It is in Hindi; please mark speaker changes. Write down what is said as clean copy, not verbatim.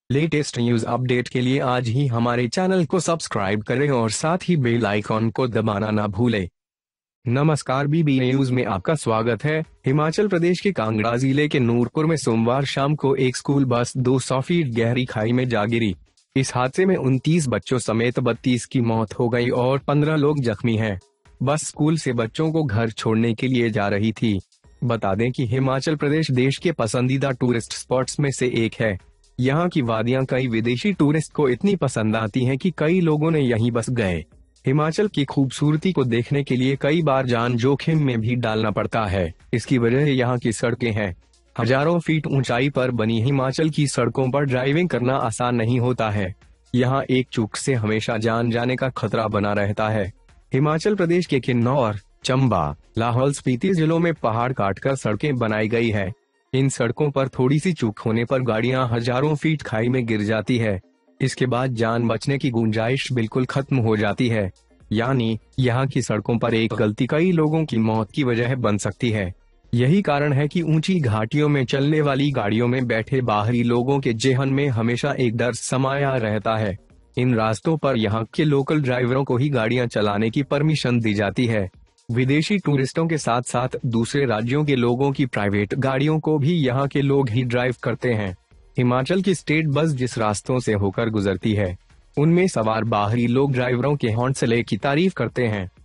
Speaker 1: लेटेस्ट न्यूज अपडेट के लिए आज ही हमारे चैनल को सब्सक्राइब करें और साथ ही बेल आइकॉन को दबाना ना भूलें। नमस्कार, बीबी न्यूज में आपका स्वागत है। हिमाचल प्रदेश के कांगड़ा जिले के नूरपुर में सोमवार शाम को एक स्कूल बस 200 फीट गहरी खाई में जा गिरी। इस हादसे में 29 बच्चों समेत 32 की मौत हो गई और 15 लोग जख्मी हैं। बस स्कूल से बच्चों को घर छोड़ने के लिए जा रही थी। बता दें कि हिमाचल प्रदेश देश के पसंदीदा टूरिस्ट स्पॉट्स में से एक है। यहाँ की वादियाँ कई विदेशी टूरिस्ट को इतनी पसंद आती हैं कि कई लोगों ने यहीं बस गए। हिमाचल की खूबसूरती को देखने के लिए कई बार जान जोखिम में भी डालना पड़ता है। इसकी वजह यहाँ की सड़कें हैं। हजारों फीट ऊंचाई पर बनी हिमाचल की सड़कों पर ड्राइविंग करना आसान नहीं होता है। यहाँ एक चूक से हमेशा जान जाने का खतरा बना रहता है। हिमाचल प्रदेश के किन्नौर, चंबा, लाहौल-स्पीति जिलों में पहाड़ काटकर सड़कें बनाई गई है। इन सड़कों पर थोड़ी सी चूक होने पर गाड़ियां हजारों फीट खाई में गिर जाती है। इसके बाद जान बचने की गुंजाइश बिल्कुल खत्म हो जाती है। यानी यहाँ की सड़कों पर एक गलती कई लोगों की मौत की वजह बन सकती है। यही कारण है कि ऊंची घाटियों में चलने वाली गाड़ियों में बैठे बाहरी लोगों के जेहन में हमेशा एक डर समाया रहता है। इन रास्तों पर यहाँ के लोकल ड्राइवरों को ही गाड़ियां चलाने की परमिशन दी जाती है। विदेशी टूरिस्टों के साथ साथ दूसरे राज्यों के लोगों की प्राइवेट गाड़ियों को भी यहाँ के लोग ही ड्राइव करते हैं। हिमाचल की स्टेट बस जिस रास्तों से होकर गुजरती है, उनमें सवार बाहरी लोग ड्राइवरों के हौसले की तारीफ करते हैं।